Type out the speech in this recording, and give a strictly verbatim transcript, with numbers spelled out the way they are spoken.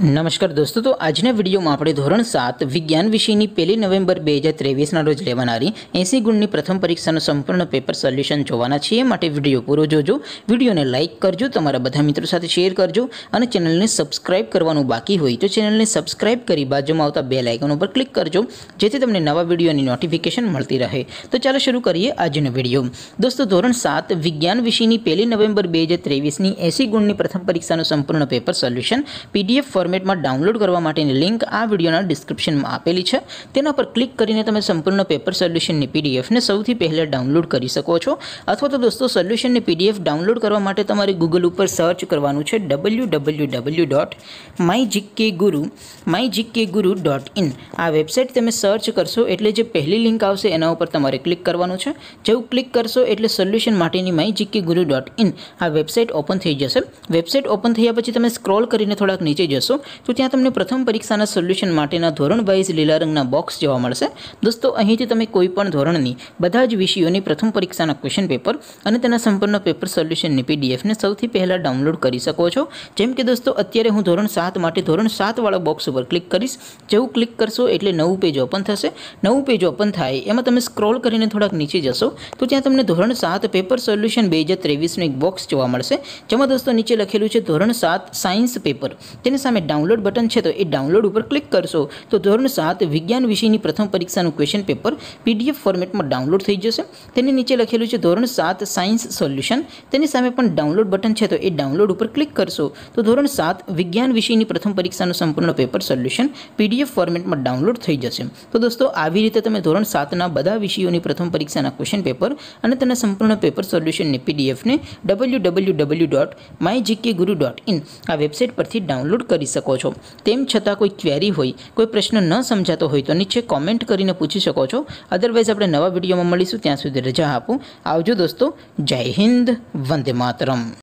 नमस्कार दोस्तों, तो આજના વિડીયોમાં આપણે ધોરણ સાત વિજ્ઞાન વિષયની પહેલી નવેમ્બર બે હજાર ત્રેવીસના રોજ લેવાનારી એંસી ગુણની પ્રથમ પરીક્ષાનું સંપૂર્ણ પેપર સોલ્યુશન જોવાના છીએ। માટે વિડીયો પૂરો જોજો, વિડીયોને લાઇક કરજો, તમારા બધા મિત્રો સાથે શેર કરજો અને ચેનલને સબસ્ક્રાઇબ કરવાનું બાકી હોય તો ચેનલને સબસ્ક્રાઇબ કરી બાજુમાં આવતા બેલ આઇકન ઉપર ક્લિક કરજો, જેથી તમને નવા વિડીયોની નોટિફિકેશન મળતી રહે। તો ચાલો શરૂ કરીએ આજનો વિડીયો। દોસ્તો, ધોરણ સાત વિજ્ઞાન વિષયની પહેલી નવેમ્બર બે હજાર ત્રેવીસની એંસી ગુણની પ્રથમ પરીક્ષાનું સંપૂર્ણ પેપર સોલ્યુશન પીડીએફ ફોર્મેટમાં ડાઉનલોડ કરવા માટેની લિંક આ વિડીયોના ડિસ્ક્રિપ્શનમાં આપેલી છે। તેના પર ક્લિક કરીને તમે સંપૂર્ણ પેપર સોલ્યુશનની પીડીએફને સૌથી પહેલાં ડાઉનલોડ કરી શકો છો। અથવા તો દોસ્તો, સોલ્યુશનની પીડીએફ ડાઉનલોડ કરવા માટે તમારે ગૂગલ ઉપર સર્ચ કરવાનું છે W W W dot my GK guru my GK guru dot in. આ વેબસાઇટ તમે સર્ચ કરશો એટલે જે પહેલી લિંક આવશે એના ઉપર તમારે ક્લિક કરવાનું છે। જેવું ક્લિક કરશો એટલે સોલ્યુશન માટેની my GK guru dot in આ વેબસાઇટ ઓપન થઈ જશે। વેબસાઇટ ઓપન થયા પછી તમે સ્ક્રોલ કરીને થોડાક નીચે જશો તો ત્યાં તમને પ્રથમ પરીક્ષાના સોલ્યુશન માટેના ધોરણ વાઇઝ લીલા રંગના બોક્સ જોવા મળશે। દોસ્તો, અહીંથી તમે કોઈ પણ ધોરણની બધા જ વિષયોની પ્રથમ પરીક્ષાના ક્વેશ્ચન પેપર અને તેના સંપૂર્ણ પેપર સોલ્યુશનની પીડીએફને સૌથી પહેલાં ડાઉનલોડ કરી શકો છો। જેમ કે દોસ્તો, અત્યારે હું ધોરણ સાત માટે ધોરણ સાત વાળા બોક્સ ઉપર ક્લિક કરીશ। જેવું ક્લિક કરશો એટલે નવું પેજ ઓપન થશે। નવું પેજ ઓપન થાય એમાં તમે સ્ક્રોલ કરીને થોડાક નીચે જશો તો ત્યાં તમને ધોરણ સાત પેપર સોલ્યુશન બે હજાર ત્રેવીસનું એક બોક્સ જોવા મળશે, જેમાં દોસ્તો નીચે લખેલું છે ધોરણ સાત સાયન્સ પેપર। તેની સામે ડાઉનલોડ બટન છે, તો એ ડાઉનલોડ ઉપર ક્લિક કરશો તો ધોરણ સાત વિજ્ઞાન વિષયની પ્રથમ પરીક્ષાનું ક્વેશ્ચન પેપર પીડીએફ ફોર્મેટમાં ડાઉનલોડ થઈ જશે। તેની નીચે લખેલું છે ધોરણ સાત સાયન્સ સોલ્યુશન। તેની સામે પણ ડાઉનલોડ બટન છે, તો એ ડાઉનલોડ ઉપર ક્લિક કરશો તો ધોરણ સાત વિજ્ઞાન વિષયની પ્રથમ પરીક્ષાનું સંપૂર્ણ પેપર સોલ્યુશન પીડીએફ ફોર્મેટમાં ડાઉનલોડ થઈ જશે। તો દોસ્તો, આવી રીતે તમે ધોરણ સાતના બધા વિષયોની પ્રથમ પરીક્ષાના ક્વેશ્ચન પેપર અને તેના સંપૂર્ણ પેપર સોલ્યુશનની પીડીએફને W W W dot my GK guru dot in આ વેબસાઇટ પરથી ડાઉનલોડ કરી શકો છો। તેમ છતાં કોઈ ક્વેરી હોય, કોઈ પ્રશ્ન ન સમજાતો હોય તો નીચે કોમેન્ટ કરીને પૂછી શકો છો। અદરવાઇઝ આપણે નવા વિડીયોમાં મળીશું, ત્યાં સુધી રજા આપો। આવજો દોસ્તો, જય હિન્દ, વંદે માતરમ।